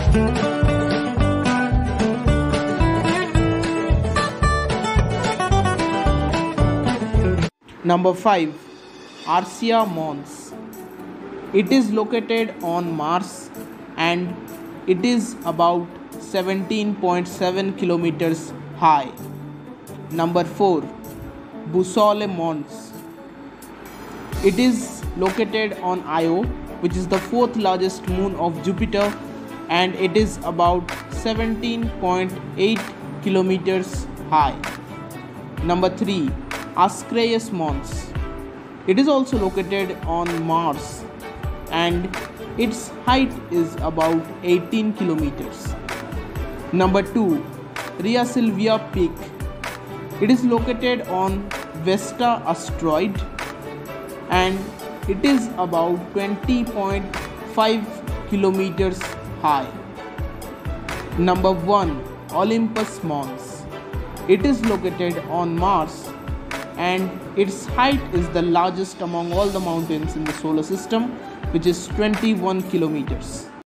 Number 5. Arsia Mons. It is located on Mars and it is about 17.7 kilometers high. Number 4. Boussole Mons. It is located on Io, which is the fourth largest moon of Jupiter, and it is about 17.8 kilometers high. Number 3. Ascraeus Mons. It is also located on Mars and its height is about 18 kilometers. Number 2. Rhea Silvia Peak. It is located on Vesta asteroid and it is about 20.5 kilometers high. Number 1. Olympus Mons. It is located on Mars and its height is the largest among all the mountains in the solar system, which is 21 kilometers.